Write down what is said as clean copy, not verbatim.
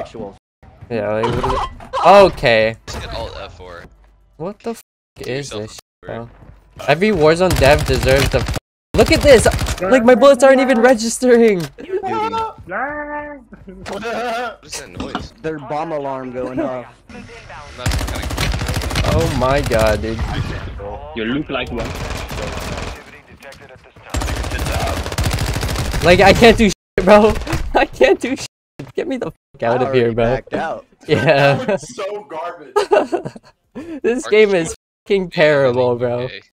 actual. Yeah, like, what is it? Okay. Just hit Alt F4. What the f is this shit, bro? Every Warzone dev deserves the Look at this! Like, my bullets aren't even registering! What is that noise? Their bomb alarm going off. Oh my god, dude. You look like one. Like, I can't do shit, bro. I can't do shit. Get me the fuck out of here, bro. Backed out. Yeah. That was so garbage. This game is fucking terrible, bro.